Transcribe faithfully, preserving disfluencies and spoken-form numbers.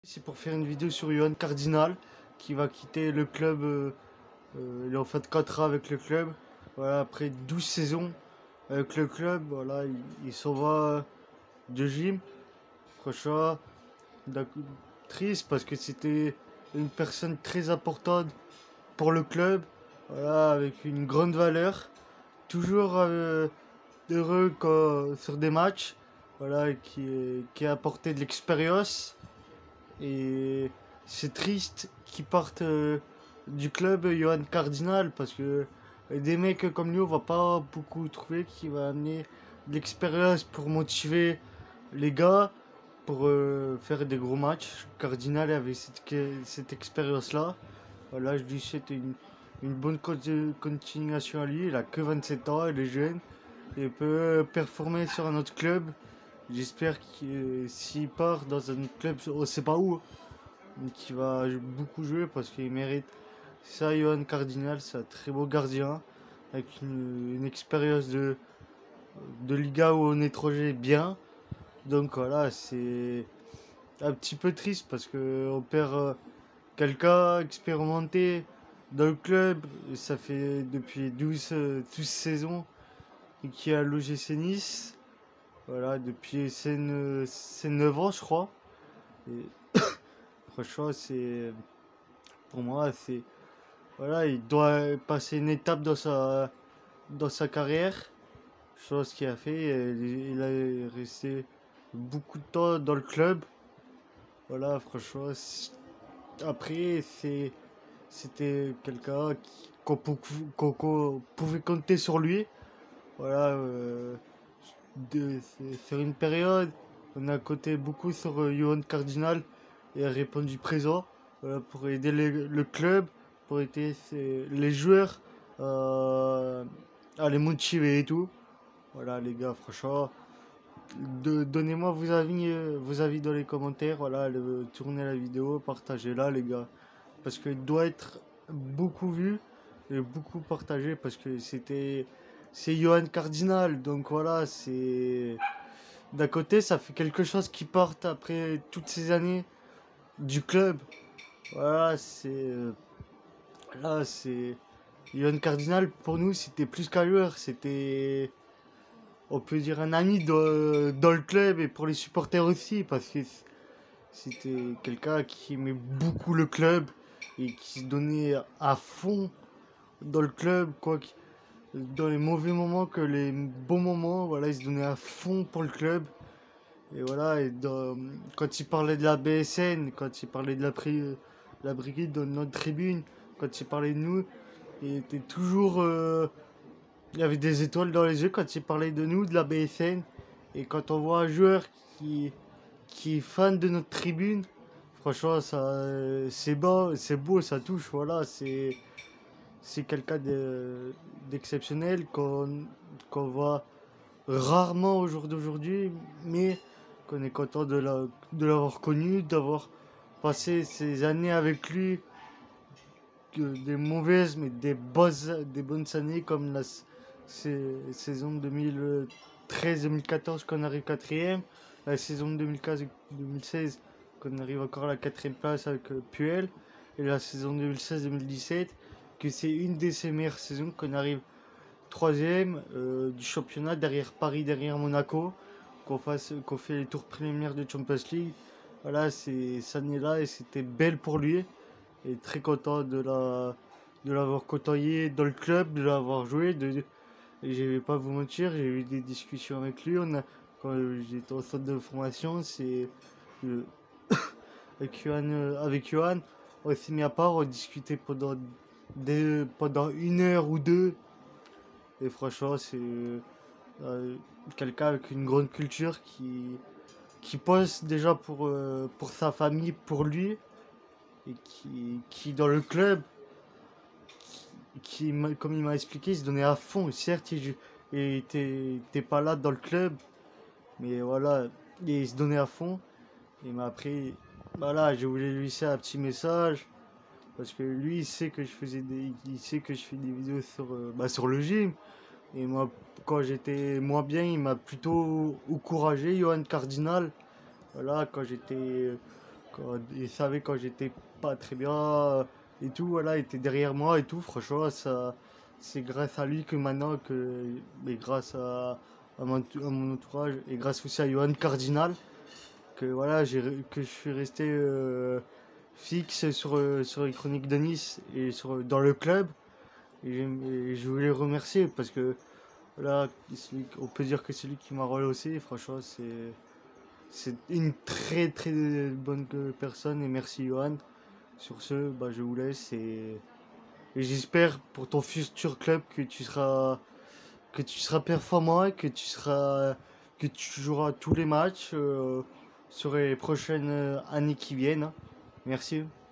C'est pour faire une vidéo sur Johan Cardinal qui va quitter le club. Euh, euh, il est en fait quatre ans avec le club. Voilà, après douze saisons avec le club, voilà, il, il s'en va de gym. Franchement, triste parce que c'était une personne très importante pour le club. Voilà, avec une grande valeur. Toujours euh, heureux quand, sur des matchs. Voilà, qui, qui a apporté de l'expérience. Et c'est triste qu'ils partent euh, du club Johan Cardinal parce que des mecs comme lui, on va pas beaucoup trouver qui va amener de l'expérience pour motiver les gars pour euh, faire des gros matchs. Cardinal avait cette, cette expérience-là. Voilà, je lui souhaite une, une bonne continuation à lui. Il a que vingt-sept ans, il est jeune. Il peut performer sur un autre club. J'espère qu'il s'il part dans un autre club, on sait pas où, qui va beaucoup jouer parce qu'il mérite ça. Johan Cardinal, c'est un très beau gardien avec une, une expérience de, de Liga où on est étranger bien. Donc voilà, c'est un petit peu triste parce qu'on perd euh, quelqu'un expérimenté dans le club. Et ça fait depuis douze, euh, douze saisons qui est à l'O G C Nice. Voilà, depuis ses neuf ans, je crois. Et franchement, c'est pour moi, c'est voilà, il doit passer une étape dans sa dans sa carrière. Chose qu'il a fait, il, il a resté beaucoup de temps dans le club. Voilà, franchement, après c'est c'était quelqu'un qui qu'on pou- qu'on- qu'on pouvait compter sur lui. Voilà, euh, de, sur une période, on a compté beaucoup sur euh, Johan Cardinal et a répondu présent, voilà, pour aider les- le club, pour aider ses- les joueurs euh, à les motiver et tout. Voilà les gars, franchement, de- donnez-moi vos avis, euh, vos avis dans les commentaires. Voilà, le- tournez la vidéo, partagez-la les gars, parce qu'il doit être beaucoup vu et beaucoup partagé parce que c'était c'est Johan Cardinal, donc voilà, c'est d'un côté ça fait quelque chose qui porte après toutes ces années du club. Voilà, c'est euh, là c'est Johan Cardinal pour nous c'était plus qu'un joueur, c'était on peut dire un ami dans, dans le club et pour les supporters aussi parce que c'était quelqu'un qui aimait beaucoup le club et qui se donnait à fond dans le club, quoi, qu- dans les mauvais moments que les bons moments, voilà, il se donnait à fond pour le club. Et voilà, et dans- quand il parlait de la B S N, quand il parlait de la, pri- la brigade dans notre tribune, quand il parlait de nous, il était toujours, euh, il y avait des étoiles dans les yeux quand il parlait de nous, de la B S N. Et quand on voit un joueur qui, qui est fan de notre tribune, franchement, ça, euh, c'est beau, c'est beau, ça touche, voilà, c'est c'est quelqu'un de- d'exceptionnel qu'on qu'on voit rarement au jour d'aujourd'hui, mais qu'on est content de la- de l'avoir connu, d'avoir passé ces années avec lui, que des mauvaises mais des bonnes, des bonnes années comme la s- sais- saison deux mille treize deux mille quatorze qu'on arrive quatrième, la saison deux mille quinze deux mille seize qu'on arrive encore à la quatrième place avec euh, Puel, et la saison deux mille seize deux mille dix-sept que c'est une de ses meilleures saisons qu'on arrive troisième euh, du championnat derrière Paris, derrière Monaco, qu'on fasse, qu'on fait les tours préliminaires de Champions League. Voilà, c'est cette année-là et c'était belle pour lui et très content de la de l'avoir côtoyé dans le club, de l'avoir joué. De, et je vais pas vous mentir, j'ai eu des discussions avec lui. On a, quand j'étais au centre de formation, c'est le- avec Johan, euh, avec Johan, on s'est mis à part, on discutait pendant des, pendant une heure ou deux. Et franchement, c'est euh, quelqu'un avec une grande culture qui qui pose déjà pour euh, pour sa famille, pour lui et qui qui dans le club qui, comme il m'a expliqué, il se donnait à fond. Certes, il, il était, était pas là dans le club, mais voilà, il se donnait à fond. Il m'a appris, voilà, je voulais lui laisser un petit message parce que lui, il sait que je faisais des, il sait que je fais des vidéos sur, euh, bah, sur le gym. Et moi, quand j'étais moins bien, il m'a plutôt encouragé, Johan Cardinal. Voilà, quand j'étais quand, il savait quand j'étais pas très bien euh, et tout, voilà, il était derrière moi et tout. Franchement, ça, c'est grâce à lui que maintenant, que, mais grâce à, à mon, à mon entourage et grâce aussi à Johan Cardinal, que voilà, j'ai, que je suis resté euh, fixe sur, euh, sur les chroniques de Nice et sur, dans le club. Et, et je voulais le remercier parce que voilà, on peut dire que c'est lui qui m'a relancé. Franchement, c'est c'est une très très bonne personne et merci Johan. Sur ce, bah, je vous laisse et, et j'espère pour ton futur club que tu seras que tu seras performant, que tu seras que tu joueras tous les matchs euh, sur les prochaines années qui viennent. Merci.